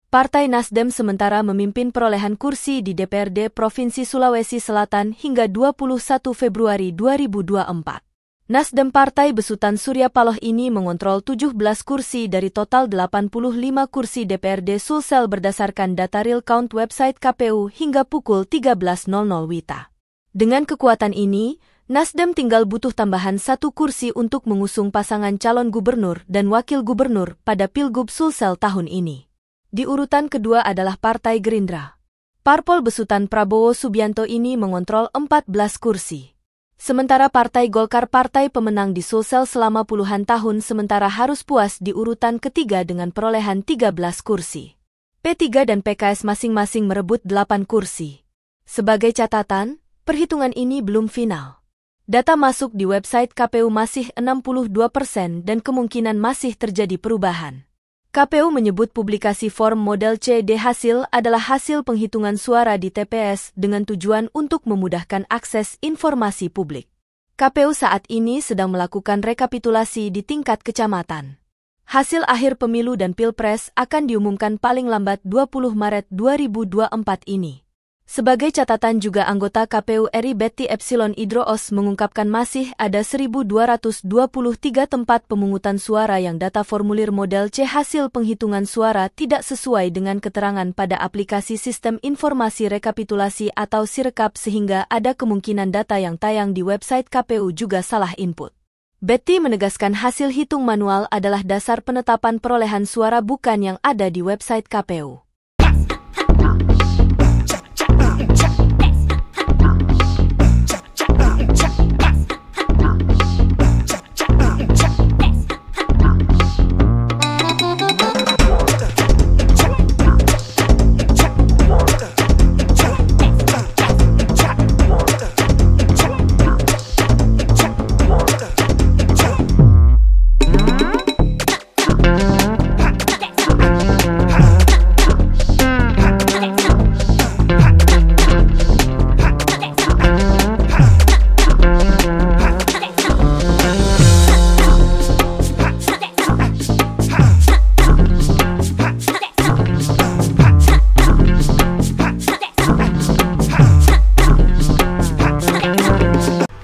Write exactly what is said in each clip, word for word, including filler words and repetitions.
Partai Nasdem sementara memimpin perolehan kursi di D P R D Provinsi Sulawesi Selatan hingga dua puluh satu Februari dua ribu dua puluh empat. Nasdem Partai Besutan Surya Paloh ini mengontrol tujuh belas kursi dari total delapan puluh lima kursi D P R D Sulsel berdasarkan data real count website K P U hingga pukul tiga belas nol nol W I B. Dengan kekuatan ini, Nasdem tinggal butuh tambahan satu kursi untuk mengusung pasangan calon gubernur dan wakil gubernur pada Pilgub Sulsel tahun ini. Di urutan kedua adalah Partai Gerindra. Parpol Besutan Prabowo Subianto ini mengontrol empat belas kursi. Sementara Partai Golkar partai pemenang di Sulsel selama puluhan tahun sementara harus puas di urutan ketiga dengan perolehan tiga belas kursi. P tiga dan P K S masing-masing merebut delapan kursi. Sebagai catatan, perhitungan ini belum final. Data masuk di website K P U masih enam puluh dua persen dan kemungkinan masih terjadi perubahan. K P U menyebut publikasi form model C D hasil adalah hasil penghitungan suara di T P S dengan tujuan untuk memudahkan akses informasi publik. K P U saat ini sedang melakukan rekapitulasi di tingkat kecamatan. Hasil akhir pemilu dan pilpres akan diumumkan paling lambat dua puluh Maret dua ribu dua puluh empat ini. Sebagai catatan juga anggota K P U R I Betty Epsilon Idroos mengungkapkan masih ada seribu dua ratus dua puluh tiga tempat pemungutan suara yang data formulir model C hasil penghitungan suara tidak sesuai dengan keterangan pada aplikasi Sistem Informasi Rekapitulasi atau Sirekap sehingga ada kemungkinan data yang tayang di website K P U juga salah input. Betty menegaskan hasil hitung manual adalah dasar penetapan perolehan suara bukan yang ada di website K P U.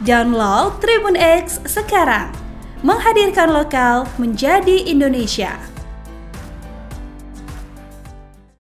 Download Tribun X sekarang, menghadirkan lokal menjadi Indonesia.